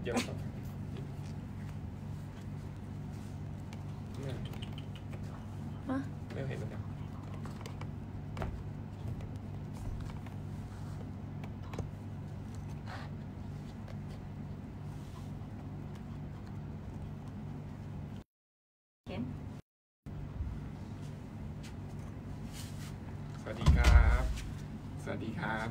เดี๋ยวครับไม่เห็นเลยสวัสดีครับสวัสดีครับ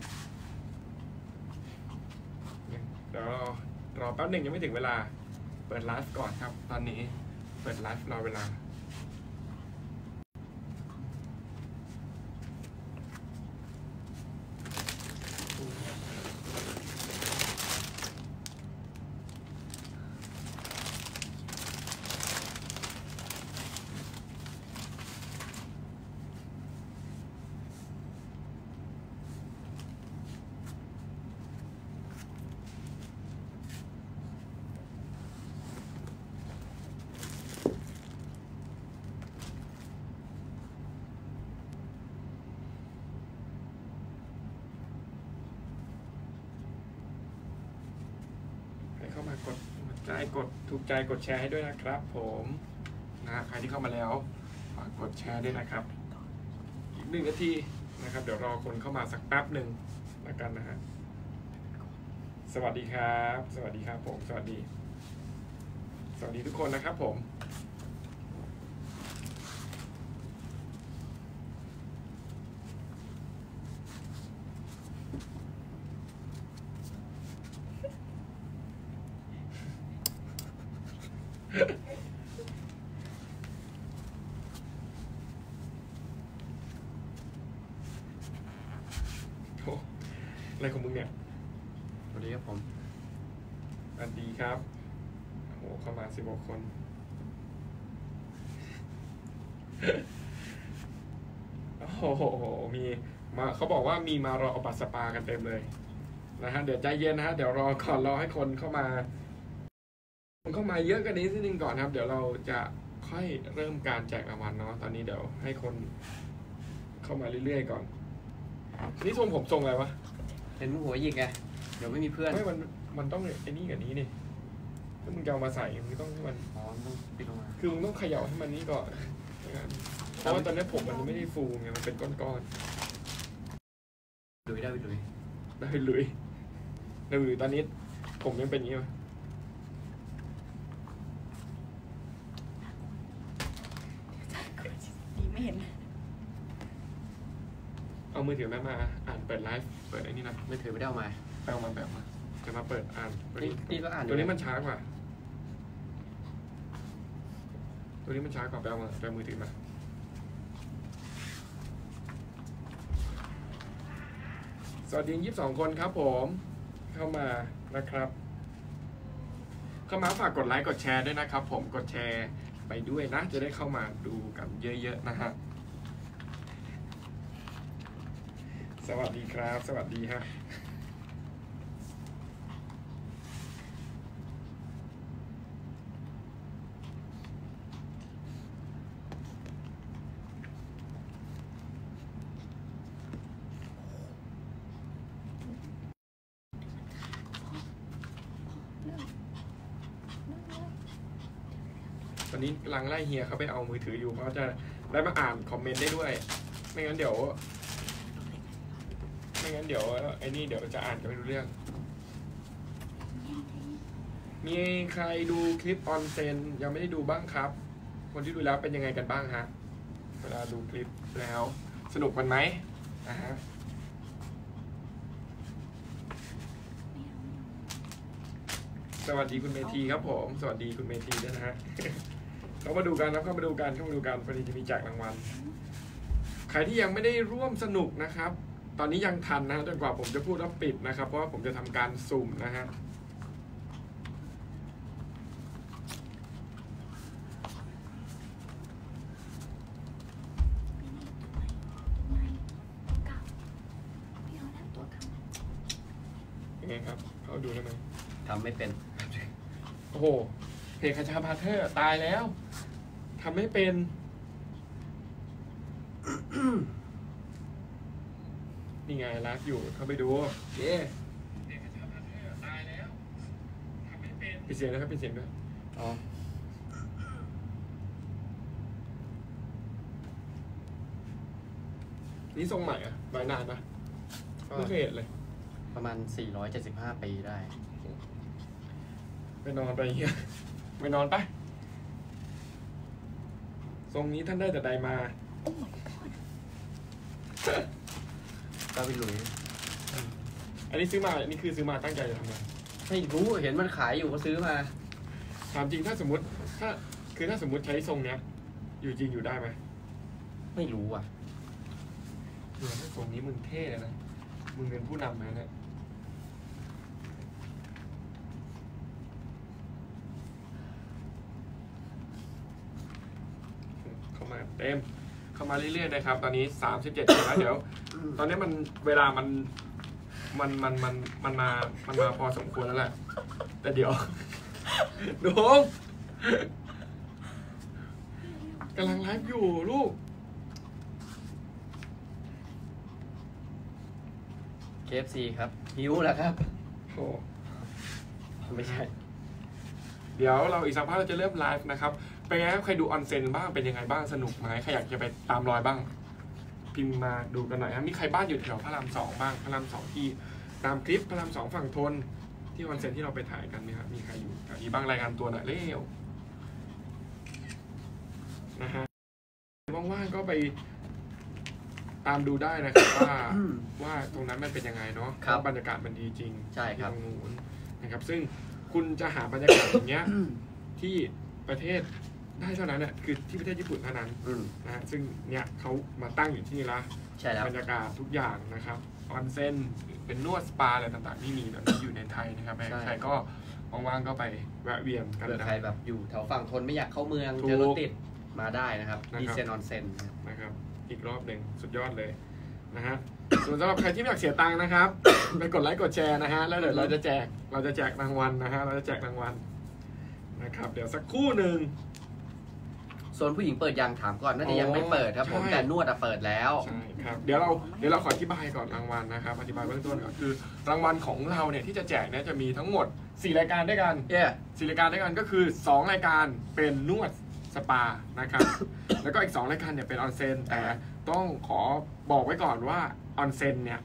เดี๋ยวรอแป๊บหนึ่งยังไม่ถึงเวลาเปิดไลฟ์ก่อนครับตอนนี้เปิดไลฟ์รอเวลาเข้ามากดใจกดถูกใจกดแชร์ให้ด้วยนะครับผมนะใครที่เข้ามาแล้วฝากกดแชร์ด้วยนะครับอีก1 นาทีนะครับเดี๋ยวรอคนเข้ามาสักแป๊บหนึ่งแล้วกันนะฮะสวัสดีครับสวัสดีครับผมสวัสดีทุกคนนะครับผมอะไรของมึงเนี่ยสวัสดีครับผมสวัสดีครับโอ้เข้ามา16 คนโอ้โหมีมาเขาบอกว่ามีมารอเอาบัตรสปากันเต็มเลยนะฮะเดี๋ยวใจเย็นนะฮะเดี๋ยวรอก่อนรอให้คนเข้ามาเยอะกันนี้นิดนึงก่อนครับเดี๋ยวเราจะค่อยเริ่มการแจกรางวัลเนาะตอนนี้เดี๋ยวให้คนเข้ามาเรื่อยๆก่อนนี่ทรงผมทรงอะไรวะเห็นหัวหยิกไงเดี๋ยวไม่มีเพื่อนไม่มันต้องไอ้นี่กับนี้นี่ถ้ามึงจะเอามาใส่มึงต้องให้มันต้องปิดลงมาคือมึงต้องเขย่าให้มันนี่ก่อนเพราะว่าตอนนี้ผมมันไม่ได้ฟูไงมันเป็นก้อนๆลุยได้ลุยตอนนี้ผมยังเป็นอย่างนี้ไหมดีไม่เห็นเอามือถือแม่มาอ่านเปิดไลฟ์เปิดไอ้นี่นะมือถือไม่ได้เอามาแบบมาจะมาเปิดอ่านนี่ก็อ่านตัวนี้มันช้ากว่าตัวนี้มันช้ากว่าแปลมือถือมาสวัสดี22 คนครับผมเข้ามานะครับเข้ามาฝากกดไลค์กดแชร์ด้วยนะครับผมกดแชร์ไปด้วยนะจะได้เข้ามาดูกันเยอะๆนะฮะสวัสดีครับสวัสดีฮะตอนนี้กำลังไล่เฮียเขาไปเอามือถืออยู่เขาจะได้มาอ่านคอมเมนต์ได้ด้วยไม่งั้นเดี๋ยวไอ้นี่เดี๋ยวจะอ่านกันไม่รู้เรื่องมีใครดูคลิปออนเซนยังไม่ได้ดูบ้างครับคนที่ดูแล้วเป็นยังไงกันบ้างฮะเวลาดูคลิปแล้วสนุกกันไหมฮะสวัสดีคุณเมธีครับผมสวัสดีคุณเมธีด้วยนะฮะเข้ามาดูกันครับเข้ามาดูกันพอดีจะมีแจกรางวัลใครที่ยังไม่ได้ร่วมสนุกนะครับตอนนี้ยังทันนะจนกว่าผมจะพูดแล้วปิดนะครับเพราะว่าผมจะทำการสุ่มนะฮะยังไงครับเขาดูได้ไหมทำไม่เป็นโอ้โหเพจคาชาพาเทอร์ตายแล้วทำไม่เป็นนี่ไงไลฟ์อยู่เข้าไปดูเย้เพจคาชาพาเทอร์ตายแล้วทำไม่เป็นปิดเสียงนะครับปิดเสียงด้วยอ๋อนี่ทรงใหม่อะใบนานปะไม่เคยเห็นเลยประมาณ475 ปีได้ไปนอนไปเฮียไปนอนไปทรงนี้ท่านได้แต่ใดมาก็พี่หลุยอันนี้ซื้อมาอันนี้คือซื้อมาตั้งใจจะทำไงไม่รู้เห็นมันขายอยู่ก็ซื้อมาถามจริงถ้าสมมติถ้าสมมติใช้ทรงเนี้ย อยู่จริงอยู่ได้ไหมไม่รู้อ่ะทรงนี้มึงเท่เลยนะมึงเป็นผู้นำนะเนี่ยเข้ามาเต็มเข้ามาเรื่อยๆนะครับ ตอนนี้37แล้วเดี๋ยว ตอนนี้มันเวลามันมาพอสมควรแล้วแหละ แต่เดี๋ยวดูกำลังไลฟ์อยู่ลูก KFC ครับหิวแล้วครับโอ้ไม่ใช่เดี๋ยวเราอีกสักพักเราจะเริ่มไลฟ์นะครับเป็นไงครับใครดูออนเซ็นบ้างเป็นยังไงบ้างสนุกไหมใครอยากจะไปตามรอยบ้าง พิมพ์มาดูกันหน่อยครับมีใครบ้านอยู่แถวพระราม2บ้างพระราม2ที่ตามคลิปพระราม2ฝั่งทนที่ออนเซ็นที่เราไปถ่ายกันไหมครับมีใครอยู่แถวนี้บ้างรายงานตัวหน่อยเร็วนะฮะว่างๆก็ไปตามดูได้นะครับว่าตรงนั้นมันเป็นยังไงเนาะครับบรรยากาศมันดีจริงใช่ครับตรงนู้นนะครับซึ่งคุณจะหาบรรยากาศอย่างเงี้ยที่ประเทศได้เท่านั้นเนี่ยคือที่ประเทศญี่ปุ่นเท่านั้นนะฮะซึ่งเนี่ยเขามาตั้งอยู่ที่นี่ละใช่แล้วบรรยากาศทุกอย่างนะครับออนเซ็นเป็นนวดสปาอะไรต่างๆที่มีแบบนี้อยู่ในไทยนะครับใครก็ว่างๆก็ไปแวะเวียนกันเผื่อนะใครแบบอยู่แถวฝั่งทนไม่อยากเข้าเมืองถูกเจอรถติดมาได้นะครับนะครับดีเซนออนเซนนะครับอีกรอบหนึ่งสุดยอดเลยนะฮะส่วนสำหรับใครที่ไม่อยากเสียตังค์นะครับ ไปกดไลค์กดแชร์นะฮะแล้วเดี๋ยวเราจะแจกรางวัลนะฮะเราจะแจกรางวัลนะครับเดี๋ยวสักครู่หนึ่งโซนผู้หญิงเปิดยังถามก่อนน่าจะยังไม่เปิดครับผมใช่แต่นวดอะเปิดแล้วใช่ครับเดี๋ยวเราขออธิบายก่อนรางวัลนะครับอธิบายเบื้องต้นก่อนคือรางวัลของเราเนี่ยที่จะแจกเนี่ยจะมีทั้งหมด4รายการด้วยกัน 4รายการด้วยกันก็คือ2รายการเป็นนวดสปานะครับ แล้วก็อีก2รายการเนี่ยเป็นออนเซ็นแต่ต้องขอบอกไว้ก่อนว่าออนเซ็นเนี่ย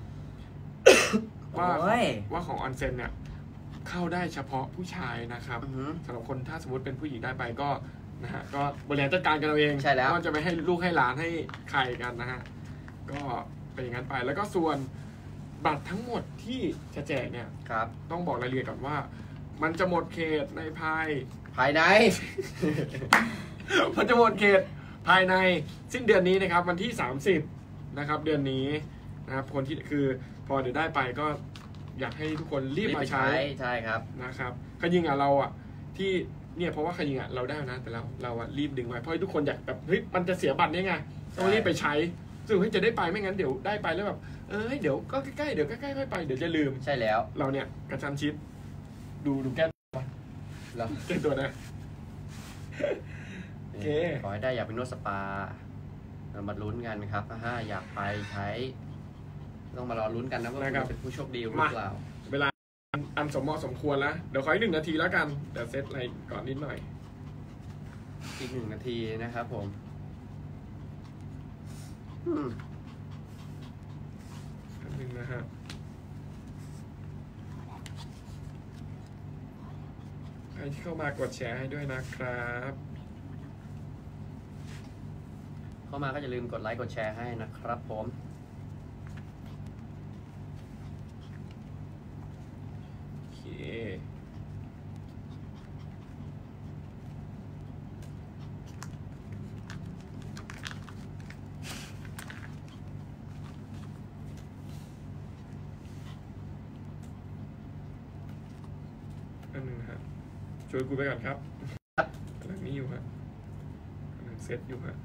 ว่าของออนเซ็นเนี่ยเข้าได้เฉพาะผู้ชายนะครับสำหรับคนถ้าสมมติเป็นผู้หญิงได้ไปก็นะฮะก็บริหารจัดการกันเราเองใช่แล้วก็จะไม่ให้ลูกให้หลานให้ใครกันนะฮะก็เป็นอย่างนั้นไปแล้วก็ส่วนบัตรทั้งหมดที่จะแจกเนี่ยครับต้องบอกรายละเอียดก่อนว่า มันจะหมดเขตในภายในมันจะหมดเขตภายในสิ้นเดือนนี้นะครับวันที่30นะครับเดือนนี้นะครับคนที่คือพอเดี๋ยวได้ไปก็อยากให้ทุกคนรีบมาใช้ใช่ครับนะครับขยิงอ่ะเราอ่ะที่เนี่ยเพราะว่าขยิงอ่ะเราได้นะแต่เราอ่ะรีบดึงไว้เพราะทุกคนอยากแบบเฮ้ยมันจะเสียบัตรนี่ไงต้องรีบไปใช้ซึ่งเฮ้ยจะได้ไปไม่งั้นเดี๋ยวได้ไปแล้วแบบเดี๋ยวก็ใกล้ๆเดี๋ยวใกล้ๆค่อยไปเดี๋ยวจะลืมใช่แล้วเราเนี่ยกระชั้นชิดดูแก้ตัวแล้วแก้ตัวนะโอเคขอให้ได้อยากเป็นนวดสปาเรามาลุ้นกันครับอยากไปใช้ต้องมารอลุ้นกันนะว่าคุณเป็นผู้โชคดีหรือเปล่าเวลาอันสมเหมาะสมควรแล้วเดี๋ยวขออีก1 นาทีแล้วกันเดี๋ยวเซตอะไรก่อนนิดหน่อยอีก1 นาทีนะครับผมนึงนะฮะใครที่เข้ามากดแชร์ให้ด้วยนะครับเข้ามาก็อย่าลืมกดไลค์กดแชร์ให้นะครับผมโอเคอันนึงฮะช่วยกูไปก่อนครับกำลังนี้อยู่ฮะกำลังเซตอยู่ฮะ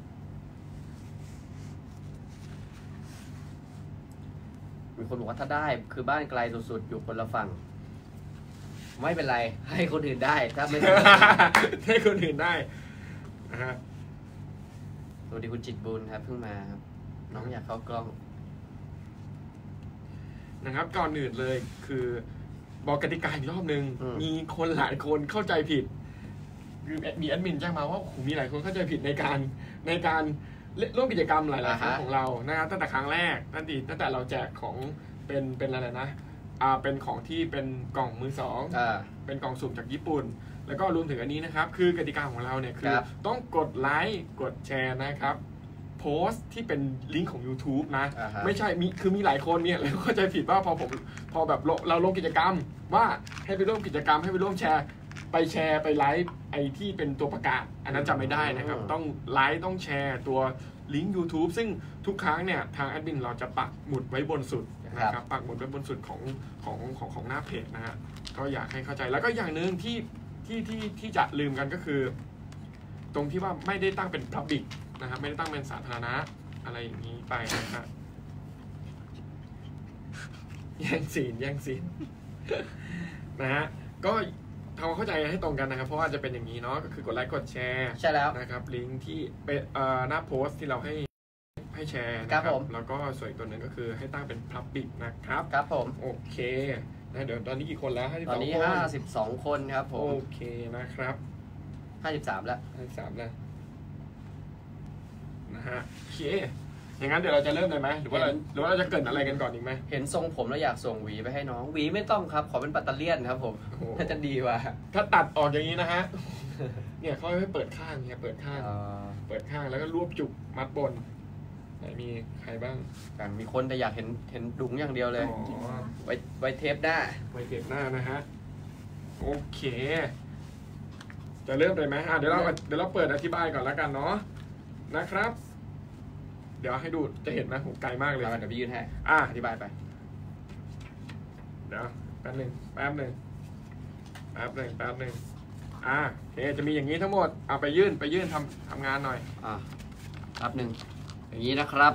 มีคนบอกว่าถ้าได้คือบ้านไกลสุดๆอยู่คนละฝั่งไม่เป็นไรให้คนอื่นได้ถ้าไม่ให้คนอื่นได้นะฮะสวัสดีคุณจิตบุญครับเพิ่งมาครับน้องอยากเข้ากล้องนะครับก่อนอื่นเลยคือบอกกติกาอีกรอบนึงมีคนหลายคนเข้าใจผิดคือมีแอดมินแจ้งมาว่าโอ้โหมีหลายคนเข้าใจผิดในการร่วมกิจกรรมหลายๆครั้งของเรานะครับตั้งแต่ครั้งแรกตั้งแต่เราแจกของเป็นอะไรนะเป็นของที่เป็นกล่องมือสองเป็นกล่องสุ่มจากญี่ปุ่นแล้วก็รวมถึงอันนี้นะครับคือกติกาของเราเนี่ยคือต้องกดไลค์กดแชร์นะครับโพสต์ที่เป็นลิงก์ของ YouTube นะไม่ใช่มีหลายคนเนี่ยแล้วเข้าใจผิดว่าพอแบบเราลงกิจกรรมว่าให้ไปร่วมกิจกรรมให้ไปร่วมแชร์ไปไลฟ์ไอที่เป็นตัวประกาศอันนั้นจำไม่ได้นะครับต้องไลฟ์ต้องแชร์ตัวลิงก์ YouTube ซึ่งทุกครั้งเนี่ยทางแอดมินเราจะปักหมุดไว้บนสุดนะครับปักหมุดไว้บนสุดของหน้าเพจนะฮะก็อยากให้เข้าใจแล้วก็อย่างหนึ่งที่จะลืมกันก็คือตรงที่ว่าไม่ได้ตั้งเป็น Public นะครับไม่ได้ตั้งเป็นสาธารณะอะไรอย่างนี้ไปนะครับแย่งซีนนะฮะก็ทำความเข้าใจให้ตรงกันนะครับเพราะว่าจะเป็นอย่างนี้เนาะก็คือกดไลค์กดแชร์ใช่แล้วนะครับลิงก์ที่เป็นหน้าโพสต์ที่เราให้แชร์ครับผมแล้วก็ส่วนอีกตัวหนึ่งก็คือให้ตั้งเป็น Public นะครับครับผมโอเคนะเดี๋ยวตอนนี้กี่คนแล้วตอนนี้52คนครับผมโอเคนะครับ 53แล้วแล้วนะฮะโอเคอย่างนั้นเดี๋ยวเราจะเริ่มเลยไหมหรือว่าเราจะเกิดอะไรกันก่อนอีกไหมเห็นทรงผมแล้วอยากส่งหวีไปให้น้องหวีไม่ต้องครับขอเป็นปัตเตอร์เลียนครับผมน่าจะดีว่ะถ้าตัดออกอย่างนี้นะฮะเนี่ยเขาให้เปิดข้างเนี่ยเปิดข้างแล้วก็รวบจุกมัดบนมีใครบ้างกันมีคนแต่อยากเห็นดุงอย่างเดียวเลยไว้เทปหน้านะฮะโอเคจะเริ่มเลยไหมเดี๋ยวเราเปิดอธิบายก่อนแล้วกันเนาะนะครับเดี๋ยวให้ดูจะเห็นไหมผมไกลมากเลยเดี๋ยวพี่ยืนให้อธิบายไปเดี๋ยวแป๊บหนึ่งโอเคจะมีอย่างนี้ทั้งหมดเอาไปยื่นทำงานหน่อยแป๊บหนึ่งอย่างนี้นะครับ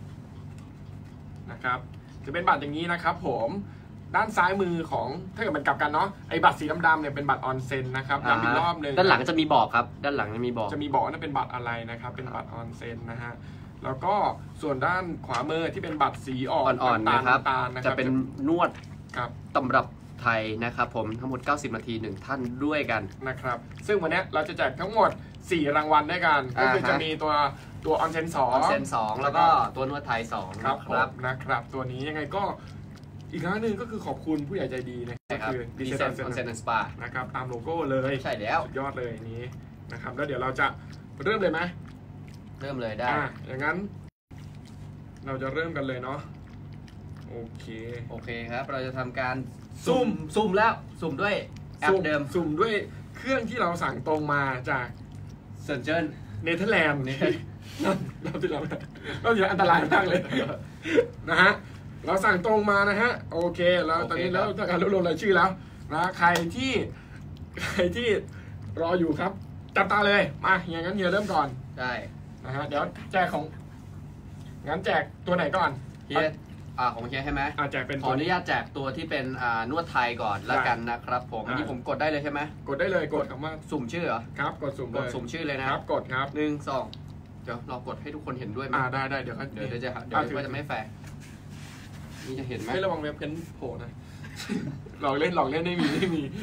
จะเป็นบัตรอย่างนี้นะครับผมด้านซ้ายมือของถ้าเกิดมันกลับกันเนาะไอ้บัตรสีดำๆเนี่ยเป็นบัตรออนเซ็นนะครับย้ำอีกรอบนึงด้านหลังจะมีบอกครับด้านหลังจะมีบอกนั่นเป็นบัตรอะไรนะครับเป็นบัตรออนเซ็นนะฮะแล้วก็ส่วนด้านขวามือที่เป็นบัตรสีอ่อนๆนะครับจะเป็นนวดครับตำรับไทยนะครับผมทั้งหมด90นาที1ท่านด้วยกันนะครับซึ่งวันนี้เราจะแจกทั้งหมด4รางวัลด้วยกันก็คือจะมีตัวออนเซ็น 2แล้วก็ตัวนวดไทย2 นะครับตัวนี้ยังไงก็อีกครั้งหนึ่งก็คือขอบคุณผู้ใหญ่ใจดีนะครับคือดีเซนออนเซ็นสปานะครับตามโลโก้เลยใช่แล้วสุดยอดเลยนี้นะครับแล้วเดี๋ยวเราจะเริ่มเลยไหมเริ่มเลยได้อย่างนั้นเราจะเริ่มกันเลยเนาะโอเคครับเราจะทำการสุ่มแล้วสุ่มด้วยแอปเดิมสุ่มด้วยเครื่องที่เราสั่งตรงมาจากเซินเจิ้นเนเธอร์แลนด์นี่เราที่เราอันตรายมากเลยนะฮะเราสั่งตรงมานะฮะโอเคแล้วตอนนี้แล้วการรวบรวมรายชื่อแล้วนะใครที่รออยู่ครับจับตาเลยมาอย่างนั้นเฮียเริ่มก่อนได้นะฮะเดี๋ยวแจกของงั้นแจกตัวไหนก่อนเฮียของเฮียใช่ไหมแจกเป็นขออนุญาตแจกตัวที่เป็นนวดไทยก่อนแล้วกันนะครับผมอันนี้ผมกดได้เลยใช่ไหมกดได้เลยกดคำว่าสุ่มชื่อเหรอครับกดสุ่มชื่อเลยนะครับกดครับ 1 2เดี๋ยวเรากดให้ทุกคนเห็นด้วยไหมได้เดี๋ยวจะไม่แฟร์นี่จะเห็นไหมให้ระวังเว็บเพนโผล่นะหลอกเล่นไม่มี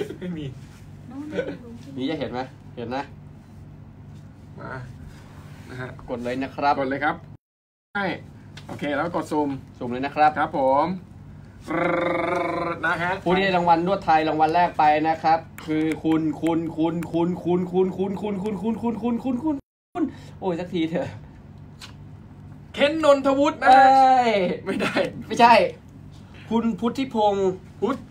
นี่จะเห็นไหมเห็นนะมานะฮะกดเลยนะครับกดเลยครับใช่โอเคแล้วกดซูมเลยนะครับครับผมนะฮะผู้ที่ได้รางวัลนวดไทยรางวัลแรกไปนะครับคือคุณโอ้ยสักทีเถอะเคนนนทวุฒินะไม่ใช่คุณพุทธิพงศ์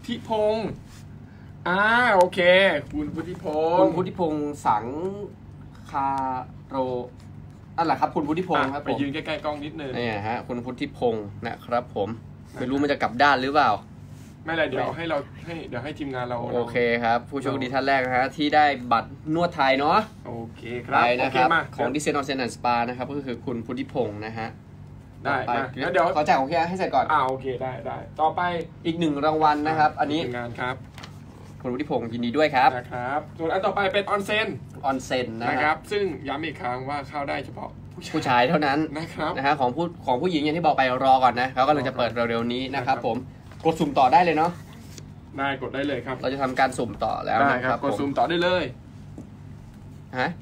โอเคคุณพุทธิพงศ์สังคาโรนั่นแหละครับคุณพุทธิพงศ์ครับไปยืนใกล้ๆกล้องนิดนึงเนี่ยฮะคุณพุทธิพงศ์นะครับผมไม่รู้มันจะกลับด้านหรือเปล่าไม่ไรเดี๋ยวให้ทีมงานเราโอเคครับผู้โชคดีท่านแรกนะฮะที่ได้บัตรนวดไทยเนาะโอเคครับนะครับของดิเซนออนเซนสปานะครับก็คือคุณพุทธิพงศ์นะฮะได้เดี๋ยวขอแจกของแค่ให้เสร็จก่อนโอเคได้ต่อไปอีก1รางวัลนะครับอันนี้งานครับคุณวุฒิพงศ์ยินดีด้วยครับนะครับส่วนอันต่อไปเป็นออนเซ็นนะครับซึ่งย้ำอีกครั้งว่าเข้าได้เฉพาะผู้ชายเท่านั้นนะครับนะฮะของผู้หญิงอย่างที่บอกไปรอก่อนนะเขาก็เลยจะเปิดเร็วๆนี้นะครับผมกดสุ่มต่อได้เลยเนาะได้กดได้เลยครับเราจะทำการสุ่มต่อแล้วได้นะคครัรับบ กดผมซูมต่อได้เลยฮะ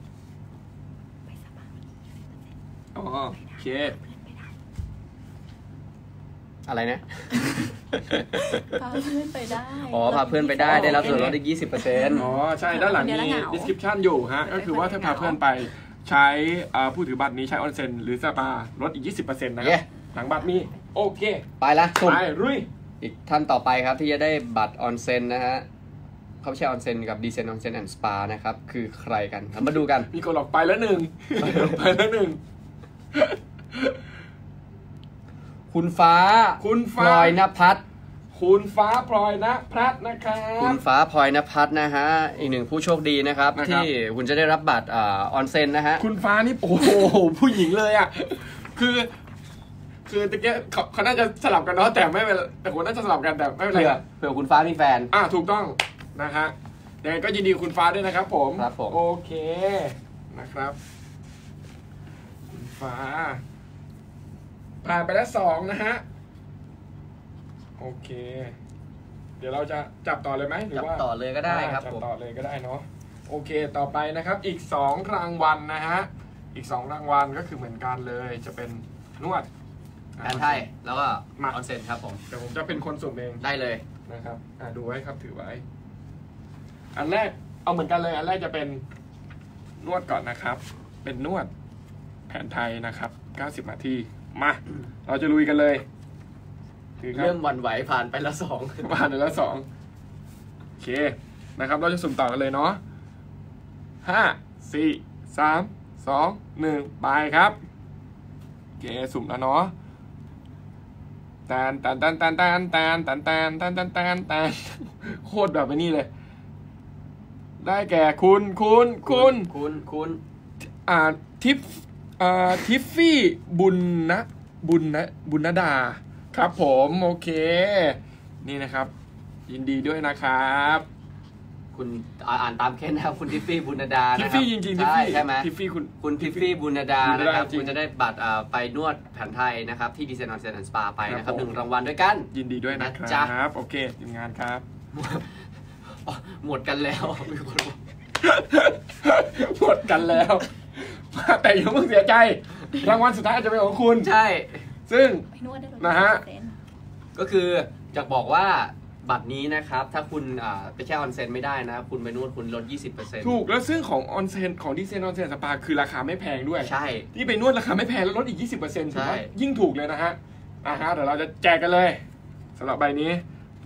อ๋อโอเคอะไรนะพาเพื่อนไปได้อ๋อพาเพื่อนไปได้ได้รับส่วนลดอีก 20% อ๋อใช่ด้านหลังมี description อยู่ฮะก็คือว่าถ้าพาเพื่อนไปใช้ผู้ถือบัตรนี้ใช้ออนเซ็นหรือสปาลดอีก 20% นะคเย้รับหลังบัตรมีโอเคไปละสุ่มไปรุยอีกท่านต่อไปครับที่จะได้บัตรออนเซ็นนะฮะเขาไม่ใช่ออนเซ็นกับดีเซนออนเซ็นแอนด์สปานะครับคือใครกันเรามาดูกันมีคนหลอกไปแล้วหนึ่ง ไปแล้วหนึ่งคุณฟ้าคุณฟ้าพลอยณภัทรคุณฟ้าพลอยนะพลัดนะครับคุณฟ้าพลอยณภัทรนะฮะอีกหนึ่งผู้โชคดีนะครับนะครับที่คุณจะได้รับบัตรออนเซ็นนะฮะคุณฟ้านี่โอ้โหผู้หญิงเลยอ่ะคือตะเกียเขาน่าจะสลับกันเนาะแต่ไม่เป็นแต่คนน่าจะสลับกันแต่ไม่เป็นไรเผื่อคุณฟ้ามีแฟนถูกต้องนะฮะยังไงก็ยินดีคุณฟ้าด้วยนะครับผมครับผมโอเคนะครับ คุณฟ้าผ่านไปแล้ว2นะฮะโอเค เดี๋ยวเราจะจับต่อเลยไหมหรือจับว่าต่อเลยก็ได้ครับจับผมต่อเลยก็ได้เนาะโอเคต่อไปนะครับอีก2รางวัลนะฮะอีก2รางวัลก็คือเหมือนกันเลยจะเป็นนวดการไทยแล้วก็มาออนเซ็นครับผมเดี๋ยวผมจะเป็นคนสุ่มเองได้เลยนะครับดูไว้ครับถือไว้ อันแรกเอาเหมือนกันเลยอันแรกจะเป็นนวดก่อนนะครับ เป็นนวดแผนไทยนะครับ90 นาทีมาเราจะลุยกันเลยถือครับเริ่มหวันไหวผ่านไปละ2 ผ่านไปแล้ว2โอเคนะครับเราจะสุ่มต่อกันเลยเนาะ5 4 3 2 1ไปครับโอเคสุ่มแล้วเนาะแตนโคตรแบบนี้เลย ได้แก่คุณทิฟฟี่บุญนดาครับผมโอเคนี่นะครับ ยินดีด้วยนะครับคุณอ่านตามเค้นนะครับคุณทิฟฟี่บุญดาทิฟนะครับฟี่จริงๆทิฟฟี่ใช่ไหมทิฟฟี่คุณทิฟฟี่บุญดานะครับจริงคุณจะได้บัตรไปนวดแผนไทยนะครับที่ดีเซนออนเซ็นแอนด์สปาไปนะคครัรับบ ผม 1 รางวัลด้วยกันยินดีด้วยนะคนะจ๊ะรับโอเคทีมงานครับหมดกันแล้วมีคนบอกหมดกันแล้ว แต่ยังเพิ่งเสียใจ รางวัลสุดท้ายอาจจะเป็นของคุณใช่ซึ่งไปนวดได้เลยนะฮะก็คือจะบอกว่าบัตรนี้นะครับถ้าคุณไปแช่ออนเซ็นไม่ได้นะคุณไปนวดคุณลด 20% ถูกแล้วซึ่งของออนเซ็นของดีเซนออนเซ็นสปาคือราคาไม่แพงด้วยใช่ที่ไปนวดราคาไม่แพงแล้วลดอีก 20%ถือว่าใช่ยิ่งถูกเลยนะฮะเดี๋ยวเราจะแจกกันเลยสำหรับใบนี้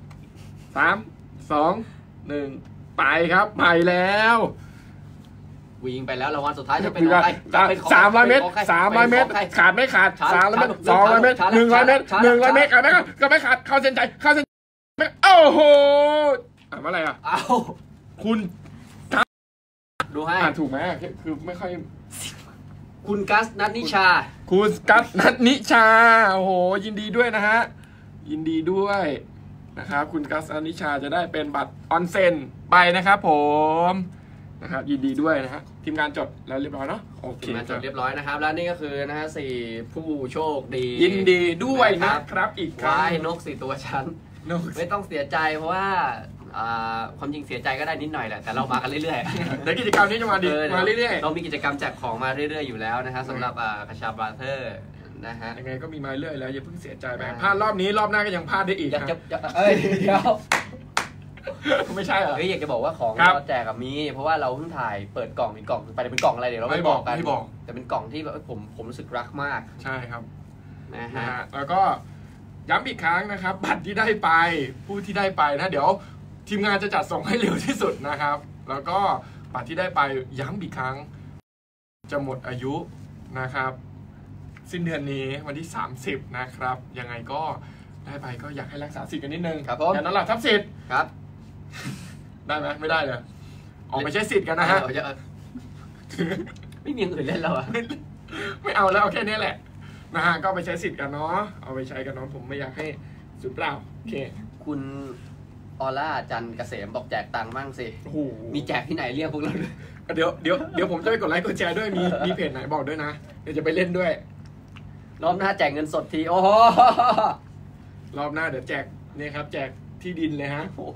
3 2 1ไปครับไปแล้ววิ่งไปแล้วรางวัลสุดท้ายจะเป็นมีของว่าใครจะเป็นของ 300 เมตรเป็นของใค 300 เมตรเป็นของใคขาดไม่ขาดช้า 300 เมตรช้า 200 เมตรช้า 100 เมตรช้า 100 เมตรขาดไม่ขาดก็ไม่ขาดเข้าเส้นใจเข้าเส้นไม่โอ้โหเมื่อไหร่อ่ะเอาคุณดูให้ถูกไหมคือไม่ค่อยคุณกัสนัทนิชาคุณกัตนัทนิชาโอ้โหยินดีด้วยนะฮะยินดีด้วยนะครับคุณกัสนัทนิชาจะได้เป็นบัตรออนเซ็นไปนะครับผมนะครับยินดีด้วยนะฮะทีมงานจดแล้วเรียบร้อยเนาะโอเคทีมงานจดเรียบร้อยนะครับ แล้วนี่ก็คือนะฮะ4ผู้โชคดียินดีด้วยนะครับอีกครั้ว้ายงนก4 ตัวฉันนกไม่ต้องเสียใจเพราะว่าความจริงเสียใจก็ได้นิดหน่อยแหละแต่เรามากันเรื่อยๆเดี๋ยวกิจกรรมนี้จะมาดีมาเรื่อยเรามีกิจกรรมแจกของมาเรื่อยๆอยู่แล้วนะฮะสำหรับกระชาบราเธอร์นะฮะๆยังไงก็มีมาเรื่อยแล้วอย่าเพิ่งเสียใจไปพลาดรอบนี้รอบหน้าก็ยังพลาดได้อีกอยากคจะรับเอ้ยเดี๋ยวไม่ใช่เหรอเฮ้ยอยากจะบอกว่าของครับเราแจกกับมีเพราะว่าเราเพิ่งถ่ายเปิดกล่องอีกกล่องไปเป็นกล่องอะไรเดี๋ยวเราไม่บอกกันไม่บอกแต่เป็นกล่องที่แบบผมรู้สึกรักมากใช่ครับนะนะฮะฮะแล้วก็ย้ำอีกครั้งนะครับ บัตรที่ได้ไปผู้ที่ได้ไปนะเดี๋ยวทีมงานจะจัดส่งให้เร็วที่สุดนะครับ แล้วก็บัตรที่ได้ไปย้ำอีกครั้ง จะหมดอายุนะครับ สิ้นเดือนนี้วันที่ 30 นะครับ ยังไงก็ได้ไปก็อยากให้รักษาสิทธิ์กันนิดนึงครับผมอย่านอนหลับทับสิทธิ์ครับได้ไหมไม่ได้เลยออกไปใช้สิทธิ์กันนะฮะไม่มีอย่างอื่นเล่นแล้วอะไม่เอาแล้วเอาแค่นี้แหละนะฮะก็ไปใช้สิทธิ์กันเนาะเอาไปใช้กันเนาะผมไม่อยากให้สูญเปล่าโอเคคุณออร่าจันเกษมบอกแจกตังค์บ้างสิโอ้โหมีแจกที่ไหนเรียกพวกเราด้วยเดี๋ยวผมจะไปกดไลค์กดแชร์ด้วยมีเพจไหนบอกด้วยนะเดี๋ยวจะไปเล่นด้วยรอบหน้าแจกเงินสดทีโอ้โหรอบหน้าเดี๋ยวแจกเนี่ยครับแจกที่ดินเลยฮะโอ้โห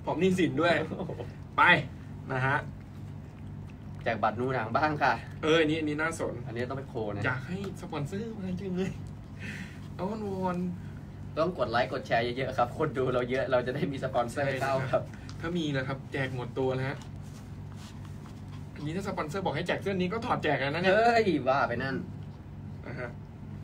ผอมนิสินด้วย ไปนะฮะแจกบัตรดูหนังบ้างค่ะอันนี้น่าสนอันนี้ต้องไปโคนะอยากให้สปอนเซอร์มาจริงเลยเอาวอนต้องกดไลค์กดแชร์เยอะๆครับคนดูเราเยอะเราจะได้มีสปอนเซอร์เข้าครับถ้ามีนะครับแจกหมดตัวแล้วฮะอันนี้ถ้าสปอนเซอร์บอกให้แจกเสื้อนี้ก็ถอดแจกแล้วนะเนี่ยเฮ้ยว่าไปนั่นนะฮะ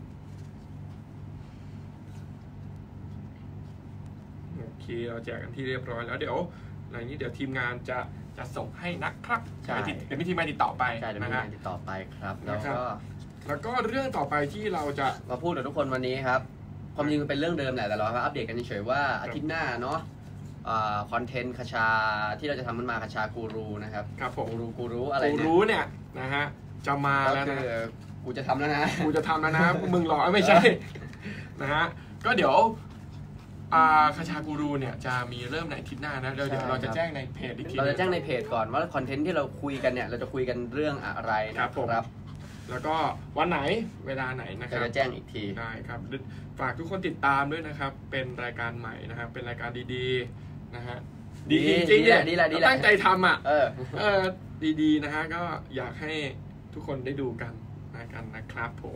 โอเคเราแจกกันที่เรียบร้อยแล้วเดี๋ยวหลังนี้เดี๋ยวทีมงานจะส่งให้นะครับใช่เดี๋ยวมีทีมงานติดต่อไปใช่เดี๋ยวมีนะฮะงานติดต่อไปครับแล้วก็เรื่องต่อไปที่เราจะมาพูดกับทุกคนวันนี้ครับความจริงมันเป็นเรื่องเดิมแหละแต่เรามาอัปเดตกันเฉยๆว่าอาทิตย์หน้าเนาะคอนเทนต์คชาที่เราจะทำมันมาคชากูรูนะครับครับผมกูรู้อะไรกูเนี่ยรู้เนี่ยนะฮะจะมาก็แล้วคืนะอกูจะทำแล้วนะกูจะทำแล้วนะ มึงรอไม่ใช่ นะฮะก็เดี๋ยวคชากูรูเนี่ยจะมีเริ่มในอาทิตย์หน้านะเดี๋ยวเราจะแจ้งในเพจอีกทีเราจะแจ้งในเพจก่อนว่าคอนเทนต์ที่เราคุยกันเนี่ยเราจะคุยกันเรื่องอะไรนะครับแล้วก็วันไหนเวลาไหนนะคเรารับจะแจ้งอีกทีได้ครับฝากทุกคนติดตามด้วยนะครับ เป็นรายการใหม่นะครับ เป็นรายการดีๆนะฮะดีจริงๆเนี่ยดีแหละตั้งใจทำอ่ะเออดีๆนะฮะก็อยากให้ทุกคนได้ดูกันนะครับผม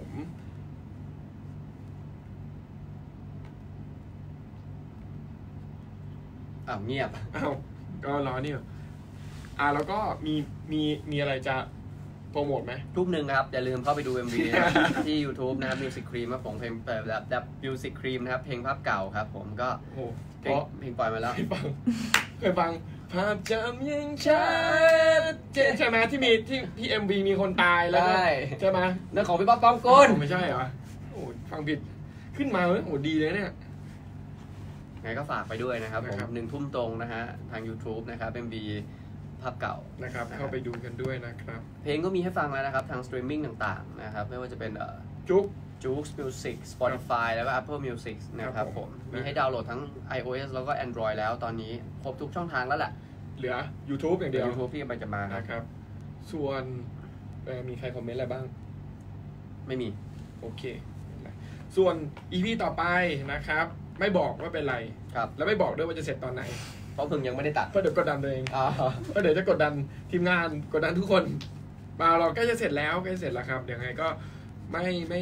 เงียบก็รอนี่แล้วก็มีอะไรจะโปรโมทไหมทุกหนึ่งครับอย่าลืมเข้าไปดู MV ที่ YouTube นะครับ Music Cream ครับผมเพลงแบบ Music Cream นะครับเพลงภาพเก่าครับผมก็โอ้โหเพลงปล่อยมาแล้วเคยฟังภาพจำยังชัดเจนใช่ไหมที่มีที่ MV มีคนตายแล้ว ใช่ไหมนั่นของพี่ป๊อปปองกุลไม่ใช่เหรอโอ้ฟังผิดขึ้นมาเลยโอ้ดีเลยเนี่ยไงก็ฝากไปด้วยนะครับผม1 ทุ่มตรงนะฮะทาง YouTube นะครับ MV ภาพเก่านะครับเข้าไปดูกันด้วยนะครับเพลงก็มีให้ฟังแล้วนะครับทางสตรีมมิ่งต่างๆนะครับไม่ว่าจะเป็นJoox Music Spotify แล้วก็ Apple Music นะครับผมมีให้ดาวน์โหลดทั้ง iOS แล้วก็ Android แล้วตอนนี้ครบทุกช่องทางแล้วแหละเหลือ YouTube อย่างเดียว YouTube ที่กำลังจะมานะครับส่วนมีใครคอมเมนต์อะไรบ้างไม่มีโอเคส่วน EP ต่อไปนะครับไม่บอกว่าเป็นไรแล้วไม่บอกด้วยว่าจะเสร็จตอนไหนเพราะเพิ่งยังไม่ได้ตัดเพราะเดี๋ยวกดดันตัวเองเพราะเดี๋ยวจะกดดันทีมงานกดดันทุกคนมาเราใกล้จะเสร็จแล้วครับเดี๋ยวไงก็ไม่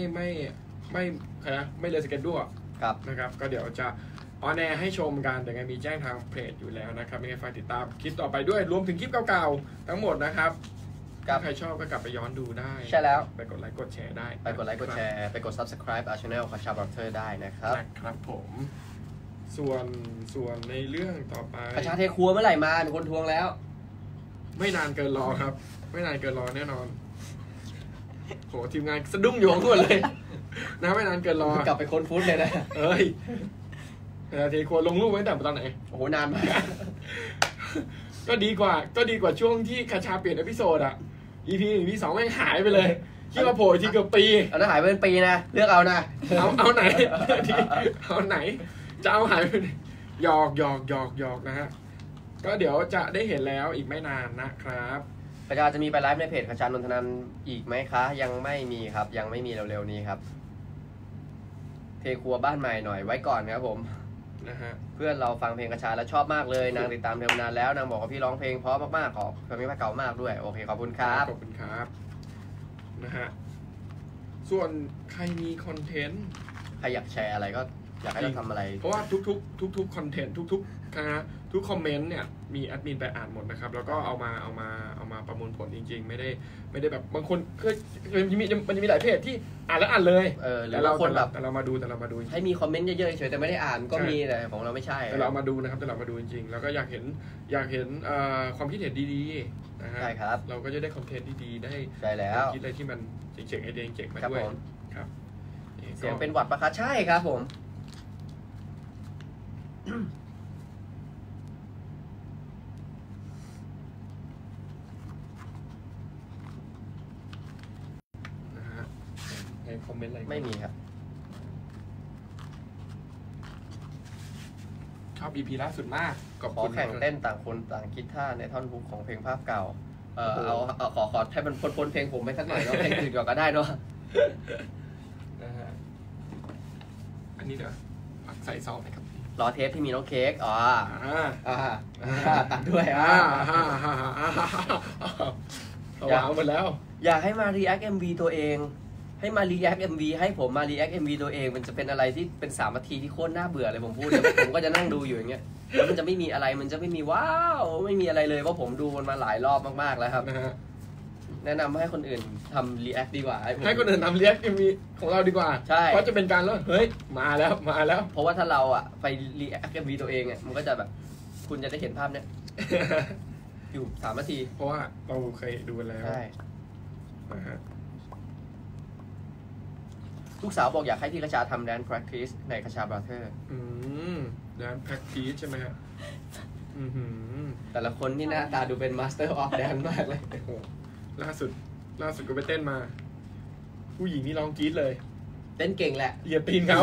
เลยสเก็ตด้วยนะครับก็เดี๋ยวจะออนแอร์ให้ชมกันเดี๋ยวไงมีแจ้งทางเพจอยู่แล้วนะครับยังไงฝากติดตามคลิปต่อไปด้วยรวมถึงคลิปเก่าๆทั้งหมดนะครับถ้าใครชอบก็กลับไปย้อนดูได้ใช่แล้วไปกดไลค์กดแชร์ได้ไปกดไลค์กดแชร์ไปกด Subscribe Channel ของชาบล็อกเตอร์ได้นะครับผมส่วนในเรื่องต่อไปคชาเทครัวเมื่อไหร่มามีคนทวงแล้วไม่นานเกินรอครับไม่นานเกินรอแน่นอนโหทีมงานสะดุ้งอยู่ทั้งหมดเลยนะไม่นานเกินรอกลับไปค้นฟุตเลยนะเทครัวลงรูปไว้แต่ตอนไหนโอ้โหนานมากก็ดีกว่าช่วงที่คชาเปลี่ยนอพิโซดEP 1 EP 2ไม่หายไปเลยที่มาโผล่ที่เกือบปีแล้วหายไปเป็นปีนะเลือกเอานะเอาไหนเอาไหนจะเอาหายไปหยอกนะฮะก็เดี๋ยวจะได้เห็นแล้วอีกไม่นานนะครับคชาจะมีไปไลฟ์ในเพจคชานนทนันอีกไหมคะยังไม่มีครับยังไม่มีเร็วๆนี้ครับเทครัวบ้านใหม่หน่อยไว้ก่อนครับผมนะฮะเพื่อนเราฟังเพลงคชาแล้วชอบมากเลยนางติดตามเธอมานานแล้วนางบอกว่าพี่ร้องเพลงเพราะมากๆขอเพลงเก่ามากด้วยโอเคขอบคุณครับขอบคุณครับนะฮะส่วนใครมีคอนเทนต์ใครอยากแชร์อะไรก็อยากให้เราทำอะไรเพราะว่าทุกคอนเทนต์ทุกคอมเมนต์เนี่ยมีแอดมินไปอ่านหมดนะครับแล้วก็เอามาประมวลผลจริงๆไม่ได้แบบบางคนมันจะมีหลายเพจที่อ่านแล้วอ่านเลยหรือเราคนแบบแต่เรามาดูให้มีคอมเมนต์เยอะๆเฉยแต่ไม่ได้อ่านก็มีแต่ของเราไม่ใช่แต่เรามาดูนะครับแต่เรามาดูจริงๆแล้วก็อยากเห็นความคิดเห็นดีๆนะฮะใช่ครับเราก็จะได้คอนเทนต์ดีๆได้ใช่แล้วคิดอะไรที่มันเจ๋งๆไอเดียเจ๋งมาด้วยครับเสียงเป็นหวัดปะคะใช่ครับผมคอมเมนต์อะไรไม่มีครับชอบ EP ล่าสุดมากขอแข่งเต้นต่างคนต่างคิดท่าในท่อนฮุกของเพลงภาพเก่าเอาขอให้มันพ้นเพลงผมไปสักหน่อยแล้วเพลงอื่นก็ได้ด้วยอันนี้เดี๋ยวใส่ซองไหมครับรอเทปที่มีน้องเค้กอ่าตัดด้วยอยากหมดแล้วอยากให้มา react MV ตัวเองให้มา react MV ให้ผมมา react MV ตัวเองมันจะเป็นอะไรที่เป็น3 นาทีที่โคตรน่าเบื่อเลยผมพูดเลยผมก็จะนั่งดูอยู่อย่างเงี้ยแล้วมันจะไม่มีอะไรมันจะไม่มีว้าวไม่มีอะไรเลยเพราะผมดูมันมาหลายรอบมากๆแล้วครับนะฮะแนะนำให้คนอื่นทำ react ดีกว่าให้คนอื่นทำ react MV ของเราดีกว่าใช่เพราะจะเป็นการแล้วเฮ้ยมาแล้วเพราะว่าถ้าเราไป react MV ตัวเองมันก็จะแบบคุณจะได้เห็นภาพเนี้ยอยู่3 นาทีเพราะว่าเราเคยดูกันแล้วใช่นะฮะลูกสาวบอกอยากให้พี่กระชาทำ dance practice ในกระชา brother dance practice ใช่ไหมฮะแต่ละคนที่หน้าตาดูเป็น master of dance มากเลยโอ้ล่าสุดก็ไปเต้นมาผู้หญิงนี่ร้องกรี๊ดเลยเต้นเก่งแหละเหยียบตีนเขา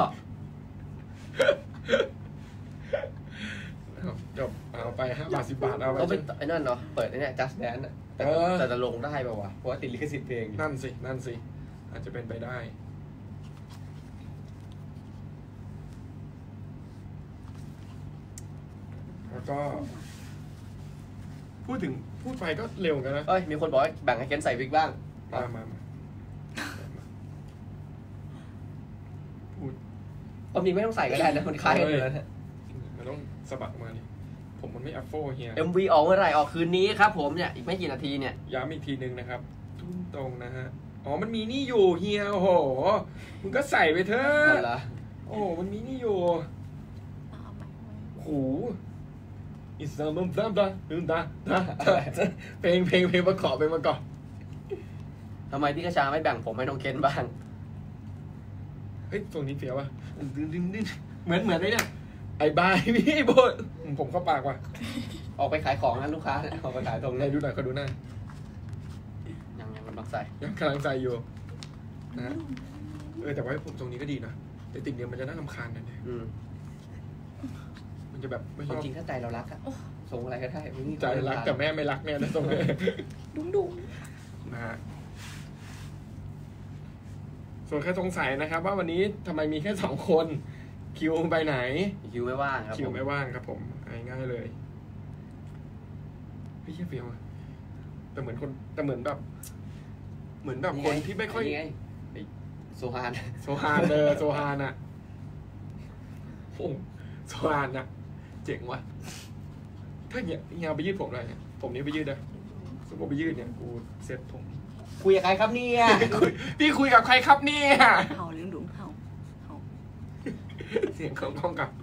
จบเอาไป5 บาท 10 บาทเอาไปก็เป็นไอ้นั่นเนาะเปิดไอ้นี่ just dance แต่จะลงได้ป่าววะเพราะว่าติดลิขสิทธิ์เพลงนั่นสิอาจจะเป็นไปได้แล้วก็พูดไปก็เร็วกันนะมีคนบอกให้แบ่งให้เคนใส่วิกบ้างมาพูดความจริงไม่ต้องใส่ก็ได้นะมันคล้ายกันอยู่แล้วมันต้องสะบัดมาดิผมมันไม่อัฟโฟเฮีย MV ออกเมื่อไหร่ออกคืนนี้ครับผมเนี่ยอีกไม่กี่นาทีเนี่ยย้ำอีกทีนึงนะครับทุ่มตรงนะฮะมันมีนี่อยู่เฮียโอ้โหมึงก็ใส่ไปเถอะโอ้มันมีนี่อยู่โอ้โหอิสลามพร้อมตาเพลงประกอบทำไมพี่กระชาไม่แบ่งผมให้น้องเคนบ้างเฮ้ยตรงนี้เฟี้ยวว่ะเหมือนไอ้เนี่ยไอ้บายพี่โบดผมเข้าปากว่ะออกไปขายของนะลูกค้าออกไปขายตรงไหนดูหน่อยเขาดูหน้ายังกำลังใส่อยู่นะแต่ว่าผมตรงนี้ก็ดีนะแต่ติดเดียวมันจะน่ารำคาญนะเนี่ยมันจะแบบไม่ชอบจริงถ้าใจเรารักอะส่งอะไรก็ได้ใจรักแต่แม่ไม่รักเนี่ยนะตรงนี้ดุ้งนะฮะส่วนใครสงสัยนะครับว่าวันนี้ทำไมมีแค่2 คนคิวไปไหนคิวไม่ว่างครับคิวไม่ว่างครับผมง่ายเลยไม่ใช่เฟี้ยวแต่เหมือนแบบคนที่ไม่ค่อยโซฮานอะโซฮานอะโอ้โซฮานอะเจ๋งว่ะถ้าเงี้ยไปยืดผมอะไรเนี่ยผมนี้ไปยืดนะสมมติไปยืดเนี่ยกูเซ็ตผมคุยกับใครครับเนี่ยพี่คุยกับใครครับเนี่ยเห่าเลี้ยงดุเห่าเสียงของกล้องกับ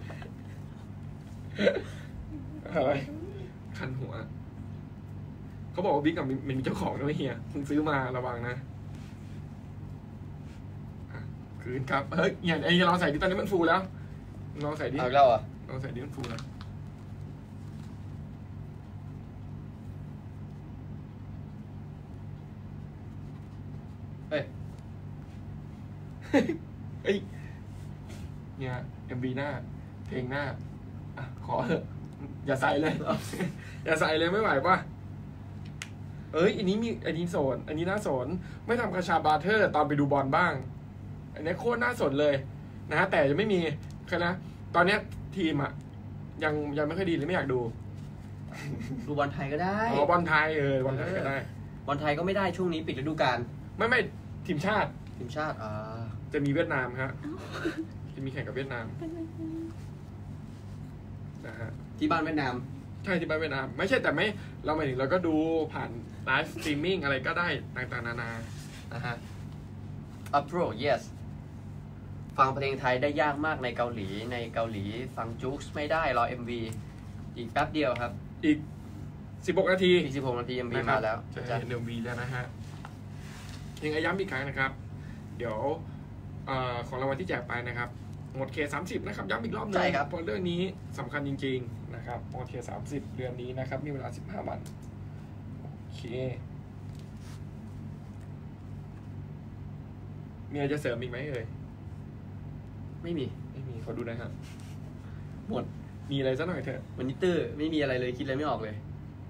อะไรคันหัวเขาบอกว่าบิ๊กกับมันมีเจ้าของด้วยเฮียมึงซื้อมาระวังนะคืนครับอย่างไอ้ลองใส่ดิตอนนี้มันฟูแล้วลองใส่ดิแล้วอ่ะลองใส่ดิมันฟูแล้วเฮ้ยเนี่ย MV หน้าเพลงหน้าขอเถอะอย่าใส่เลยไม่ไหวป่ะอันนี้โสนอันนี้น่าสนไม่ทำกระชาบาเทอร์ตอนไปดูบอลบ้างอันนี้โคตรน่าสนเลยนะฮะแต่จะไม่มีคือนะตอนนี้ทีมยังไม่ค่อยดีเลยไม่อยากดูบอลไทยก็ได้บอลไทยบอลไทยก็ได้บอลไทยก็ไม่ได้ช่วงนี้ปิดฤดูกาลไม่ทีมชาติจะมีเวียดนามครับจะมีแข่งกับเวียดนามนะฮะที่บ้านเวียดนามใช่ที่บ้านเวียดนามไม่ใช่แต่ไม่เราหมายถึงเราก็ดูผ่านไลฟ์สตรีมมิ่งอะไรก็ได้ต่างๆนานานะฮะPro yes ฟังเพลงไทยได้ยากมากในเกาหลีฟังจุ๊กไม่ได้รอ MV อีกแป๊บเดียวครับอีก16 นาที MV มาแล้วจะเห็น MV แล้วนะฮะยังไงย้ำอีกครั้งนะครับเดี๋ยวของรางวัลที่แจกไปนะครับหมดเค30นะครับย้ำอีกรอบนึงเพราะเรื่องนี้สำคัญจริงๆนะครับหมดเค30เดือนนี้นะครับมีเวลา15 วันโอเคมีอะไรจะเสริมอีกไหมไม่มีขอดูนะครับหมดมีอะไรสักหน่อยเถอะวันนี้ตื้อไม่มีอะไรเลยคิดอะไรไม่ออกเลย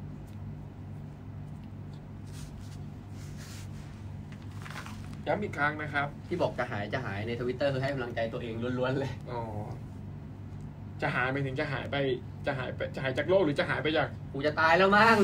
ย้ำอีกครั้งนะครับที่บอกจะหายใน Twitter คือให้กำลังใจตัวเองล้วนๆเลยอ๋อจะหายไปถึงจะหายจากโลกหรือจะหายไปจากกูจะตายแล้วมั้ง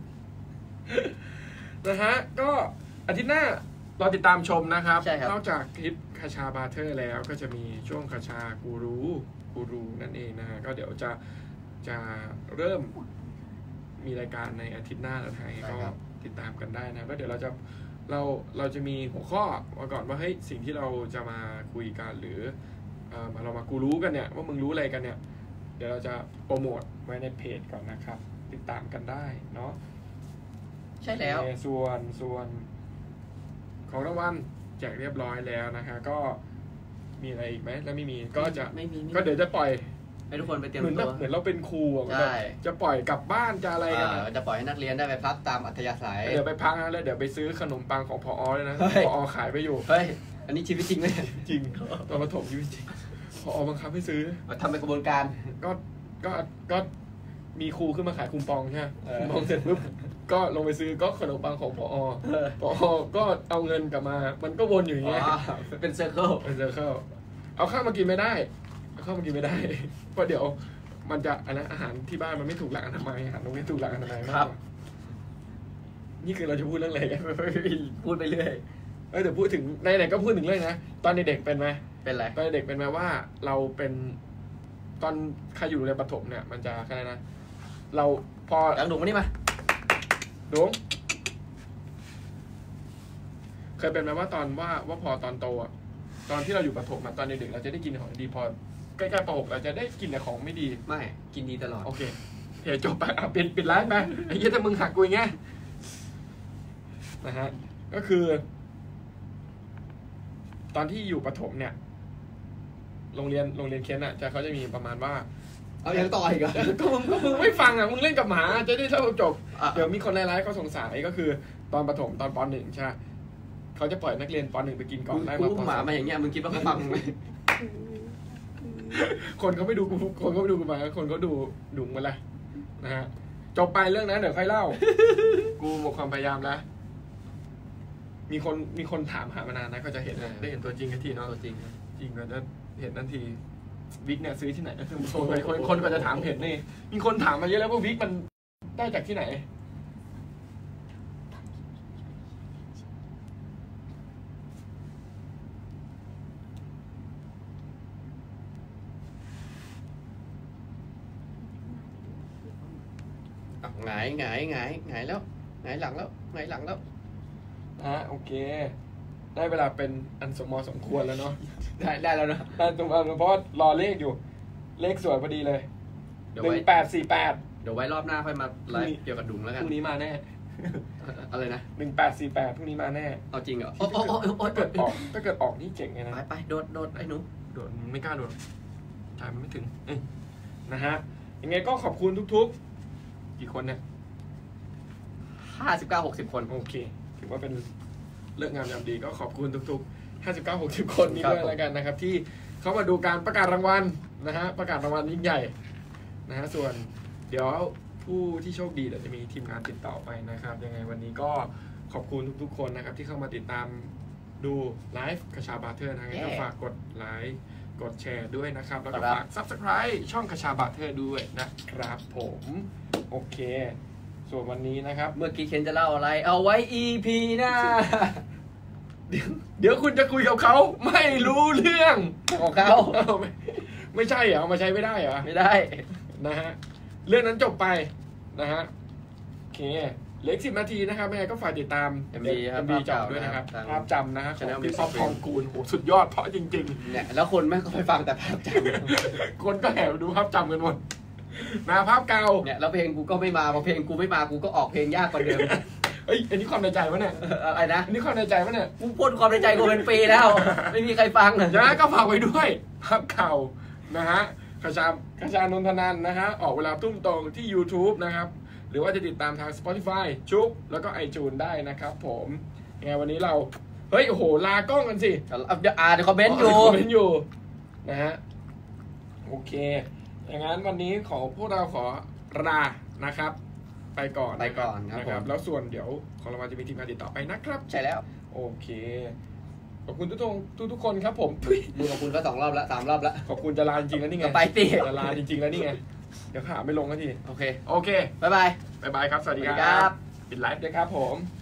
นะฮะก็อาทิตย์หน้าเราติดตามชมนะครับใช่ครับนอกจากคลิปคาชาบาร์เทอร์แล้วก็จะมีช่วงคาชากูรูนั่นเองนะฮะก็เดี๋ยวจะเริ่มมีรายการในอาทิตย์หน้าแล้วนะก็ติดตามกันได้นะก็เดี๋ยวเราจะมีหัวข้อมาก่อนว่าเฮ้ยสิ่งที่เราจะมาคุยกันหรือเรามากูรู้กันเนี่ยว่ามึงรู้อะไรกันเนี่ยเดี๋ยวเราจะโปรโมทไว้ในเพจก่อนนะครับติดตามกันได้เนาะใช่แล้วส่วนของรางวัลแจกเรียบร้อยแล้วนะคะก็มีอะไรอีกไหมแล้วไม่มีก็จะไม่มีก็เดี๋ยวจะปล่อยให้ทุกคนไปเตรียมตัวเหมือนเราเป็นครูอ่ะจะปล่อยกลับบ้านจะอะไรกันจะปล่อยให้นักเรียนได้ไปพักตามอัธยาศัยเดี๋ยวไปพักแล้วเดี๋ยวไปซื้อขนมปังของพอเลยนะพอขายไปอยู่เฮ้ยอันนี้ชีวิตจริงไหมจริงตอนประถมชีวิตจริงพอบังคับให้ซื้อทำเป็นกระบวนการก็มีครูขึ้นมาขายคูปองใช่ไหมคูปองเสร็จปุ๊บก็ลงไปซื้อก็ขนมปังของพอก็เอาเงินกลับมามันก็วนอยู่อย่างเงี้ยเป็นเซอร์เคิลเอาข้าวมากินไม่ได้เพราะเดี๋ยวมันจะอาหารที่บ้านมันไม่ถูกหลักอนามัยอาหารตรงนี้ถูกหลักอนามัยมากนี่คือเราจะพูดเรื่องอะไรกันพูดไปเรื่อยเดี๋ยวพูดถึงไหนๆก็พูดถึงเรื่องนะตอนเด็กเป็นไหมเป็นไรตอนเด็กเป็นไหมว่าเราเป็นตอนใครอยู่ในประถมเนี่ยมันจะแค่นั้นนะเราพอดังดุมานี่มาดุเคยเป็นไหมว่าตอนว่าพอตอนโตอ่ะตอนที่เราอยู่ประถมตอนเด็กๆเราจะได้กินของดีพอใกล้ๆป .6 เราจะได้กินแต่ของไม่ดีไม่กินดีตลอดโอเคเดี๋ยวจบไปปิดไลฟ์ไปไอ้เหี้ยถ้ามึงหักกูอย่างเงี้ยนะฮะก็คือตอนที่อยู่ประถมเนี่ยโรงเรียนเค้นอ่ะเขาจะมีประมาณว่าเอายังต่ออีกเหรอก็มึงไม่ฟังอ่ะมึงเล่นกับหมาจะได้เท่าจบเดี๋ยวมีคนในไลฟ์เขาสงสัยก็คือตอนประถมตอนป .1 ใช่เขาจะปล่อยนักเรียนป .1 ไปกินก่อนได้มาหมามาอย่างเงี้ยมึงคิดว่าเขาฟังไหมคนเขาไม่ดูกูมาคนเขาดูดุมาแล้วนะฮะจบไปเรื่องนั้นเดี๋ยวค่อยเล่ากูหมดความพยายามแล้วมีคนถามหามานานนะก็จะเห็นได้เห็นตัวจริงกันทีเนาะตัวจริงก็จะเห็นทันทีวิกเนี่ยซื้อที่ไหนคนก็จะถามเห็นนี่มีคนถามมาเยอะแล้วว่าวิกมันได้จากที่ไหนหงายแล้วหงายหลังแล้วโอเคได้เวลาเป็นอันสมควรแล้วเนาะได้แล้วนะได้ตรงเพราะรอเลขอยู่เลขสวยพอดีเลย1848 เดี๋ยวไว้รอบหน้าค่อยมาไลฟ์เกี่ยวกับดุงแล้วกันพรุ่งนี้มาแน่อะไรนะ 1848พรุ่งนี้มาแน่เอาจริงเหรอถ้าเกิดออกนี่เจ๋งไงนะไปโดดไอ้หนูโดดไม่กล้าโดดใจมันไม่ถึงนะฮะยังไงก็ขอบคุณทุกกี่คนเนี่ย 59-60 คนโอเคถือว่าเป็นเลิกงามยามดีก็ขอบคุณทุก59-60 คนนี้ด้วยแล้วกันนะครับที่เข้ามาดูการประกาศรางวัลนะฮะประกาศรางวัลยิ่งใหญ่นะฮะส่วนเดี๋ยวผู้ที่โชคดีเดี๋ยวจะมีทีมงานติดต่อไปนะครับยังไงวันนี้ก็ขอบคุณทุกคนนะครับที่เข้ามาติดตามดูไลฟ์คาชาบาร์เทอร์นะก็ฝากกดไลค์กดแชร์ด้วยนะครับแล้วก็ฝาก Subscribe ช่องคาชาบาร์เทอร์ด้วยนะครับผมโอเคส่วนวันนี้นะครับเมื่อกี้เคนจะเล่าอะไรเอาไว้ EP หน้าเดี๋ยวคุณจะคุยกับเขาไม่รู้เรื่องของเขาไม่ใช่เหรอเอามาใช้ไม่ได้เหรอไม่ได้นะฮะเรื่องนั้นจบไปนะฮะโอเคเหลือ10 นาทีนะครับยังไงก็ฝากติดตาม MV จอด้วยนะครับภาพจำนะฮะของพี่ป๊อปทองกูลโหสุดยอดเพราะจริงๆเนี่ยแล้วคนแม่งก็ไปฟังแต่ภาพจำคนก็แห่ดูภาพจำกันหมดนะภาพเก่าเนี่ยแล้วเพลงกูก็ไม่มาพอเพลงกูไม่มากูก็ออกเพลงยากกว่าเดิมอันนี้ความในใจวะเนี่ยอะไรนะอันนี้ความในใจวะเนี่ยกูพูดความในใจกูเป็นปีแล้วไม่มีใครฟังนะก็ฝากไว้ด้วยภาพเก่านะฮะคาชานนทนันนะฮะออกเวลาตุ้มตรงที่ YouTube นะครับหรือว่าจะติดตามทาง Spotify ชุบแล้วก็ iTunes ได้นะครับผมยังไงวันนี้เราโอ้โหลากล้องกันสิเดี๋ยวคอมเมนต์อยู่นะฮะโอเคอย่างนั้นวันนี้พวกเราขอลานะครับไปก่อนครับแล้วส่วนเดี๋ยวของเราจะมีทีมงานติดต่อไปนะครับใช่แล้วโอเคขอบคุณทุกคนครับผมมึงขอบคุณก็2 รอบแล้ว3 รอบแล้วขอบคุณจะลาจริงๆแล้วนี่ไงก็ไปติจะลาจริงๆแล้วนี่ไงเดี๋ยวขาไม่ลงก็ทีโอเคโอเคบ๊ายบายบายบายครับสวัสดีสวัสดีคครัรับ บปิดไลฟ์ด้วยครับผม